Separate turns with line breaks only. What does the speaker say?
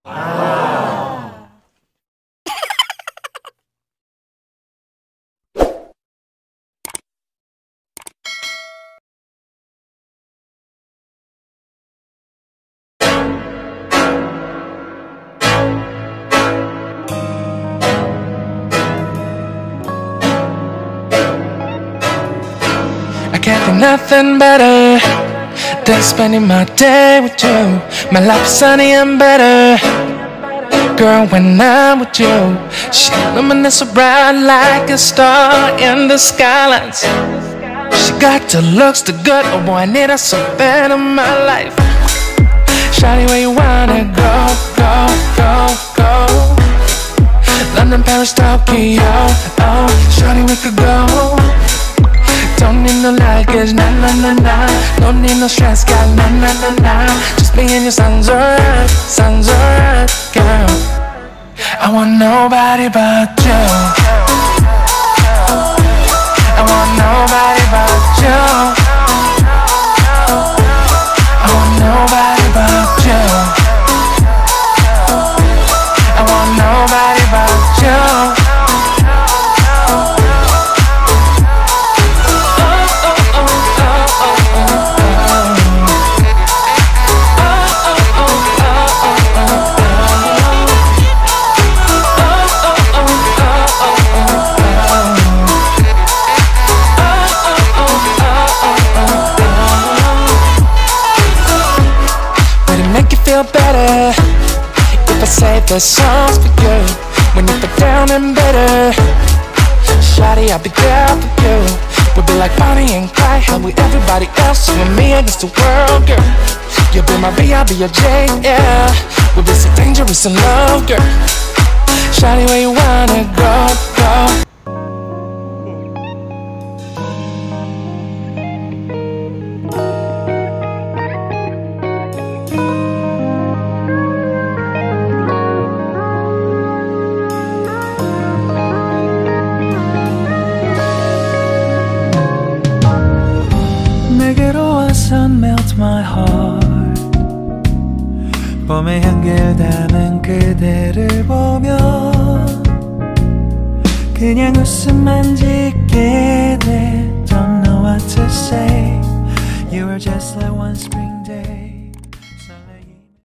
I can't think nothing better than spending my day with you. My life is sunny and better, girl, when I'm with you. She luminous so bright like a star in the skylines. She got the looks, the good, oh boy, I need her so bad in my life. Shawty, where you wanna go, go, go, go? London, Paris, Tokyo, oh, shawty, we could go. Don't need no luggage, nah, nah, nah, nah. Don't need no stress, girl, nah, nah, nah, nah. Just me and you sounds alright, girl. I want nobody but you. I want nobody but you. I want nobody but you. I want nobody but you. Feel better if I say the songs for you. When you feel down and bitter, shawty, I'll be there for you. We'll be like Bonnie and Clyde, how we everybody else, you and me against the world, girl. You'll be my B, I'll be your J, yeah. We'll be so dangerous in love, girl. Shawty, where you wanna go, go?
Melt my heart. 봄의 향기를 담은 그대를 보며 그냥 웃음만 짓게 돼. Don't know what to say. You were just like one spring